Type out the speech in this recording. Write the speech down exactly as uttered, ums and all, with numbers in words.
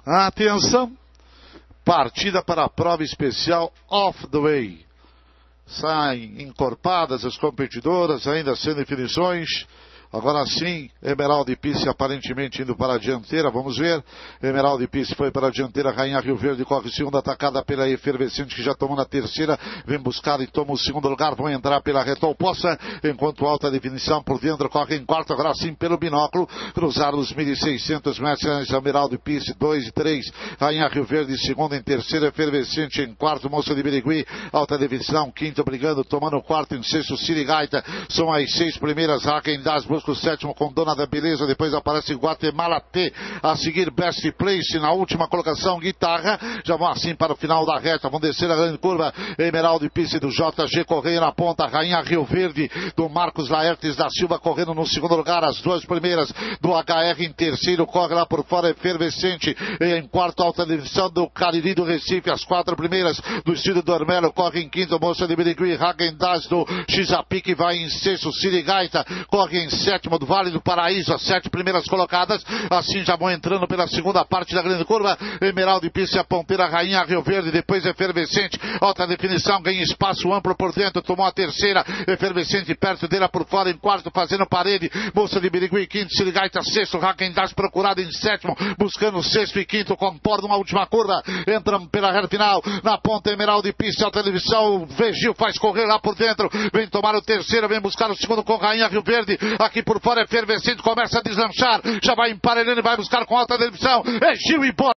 Atenção, partida para a prova especial Off the Way. Saem encorpadas as competidoras, ainda sem definições. Agora sim, Emerald e Pisse aparentemente indo para a dianteira, vamos ver. Emerald e Pisse foi para a dianteira, Rainha Rio Verde corre segunda, atacada pela Efervescente, que já tomou na terceira, vem buscar e toma o segundo lugar, vão entrar pela reta oposta, enquanto Alta Definição por dentro corre em quarto, agora sim pelo binóculo, cruzaram os mil e seiscentos metros, Emerald e Pisse, dois e três, Rainha Rio Verde segundo, em terceiro, Efervescente em quarto, Moça de Birigui, Alta Definição, quinto brigando, tomando o quarto, em sexto, Sirigaita, são as seis primeiras, Haken das busca o sétimo com Dona da Beleza, depois aparece Guatemala T, a seguir Best Place, na última colocação Guitarra, já vão assim para o final da reta, vão descer a grande curva, Emerald e Pisse do J G correndo na ponta, Rainha Rio Verde do Marcos Laertes da Silva correndo no segundo lugar, as duas primeiras do H R em terceiro, corre lá por fora Efervescente, em quarto Alta Definição do Cariri do Recife, as quatro primeiras do Estilo do Ormelo, corre em quinto Moça de Birigui, Hagendaz do Xapique vai em sexto, Sirigaita corre em sétimo do Vale do Paraíso, as sete primeiras colocadas, assim já vão entrando pela segunda parte da grande curva, Emerald e Pisse a ponteira, Rainha Rio Verde, depois Efervescente, Alta Definição, ganha espaço amplo por dentro, tomou a terceira, Efervescente perto dela por fora, em quarto fazendo parede, Moça de Birigui, quinto, Sirigaita, sexto, Hagendaz procurado em sétimo, buscando sexto e quinto, comporta uma última curva, entram pela reta final, na ponta Emerald e Pisse, Alta Definição, Vegil faz correr lá por dentro, vem tomar o terceiro, vem buscar o segundo com Rainha Rio Verde, aqui por fora Efervescente começa a deslanchar, já vai emparelhando e vai buscar com Alta Definição, é Gil e Boa.